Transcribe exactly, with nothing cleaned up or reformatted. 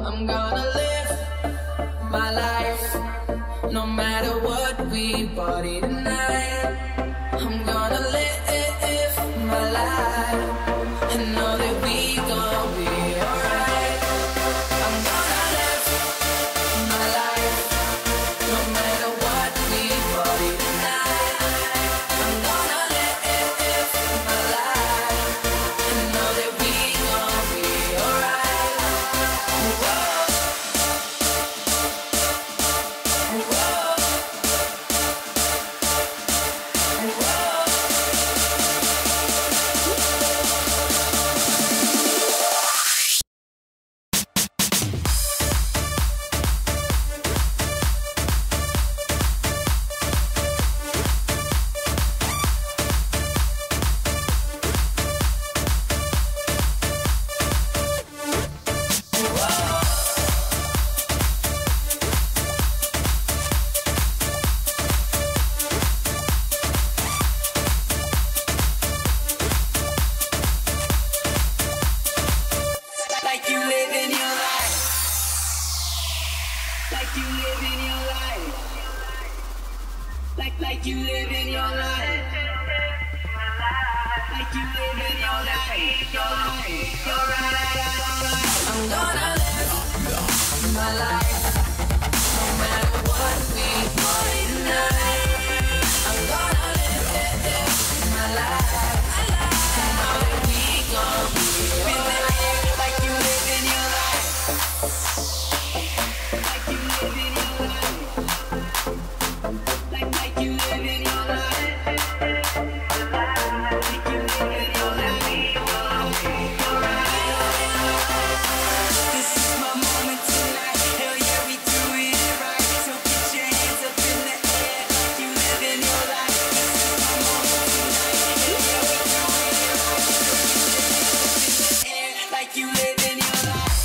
I'm gonna live my life, no matter what we party tonight. I'm gonna live my life and know that we gon' be alright. I'm gonna live my life, no matter what we party tonight. I'm gonna live my life and know that we gon' be alright. Whoa. Like you living your life. Like you living your life. Like like you living your life. Like you living your life. Your life. Your life. I'm gonna live my life, no matter what we party tonight. I'm gonna live my life. I know that we gon' be alright. Like you living your life. Like you living your life. Like like you living your life. Like you living your life. This is my moment tonight. Hell yeah, we do it right. So get your hands up in the air. Like you living your life. This is my moment tonight. Hell yeah, we do it right. So get your hands up in the air. Like you living your life.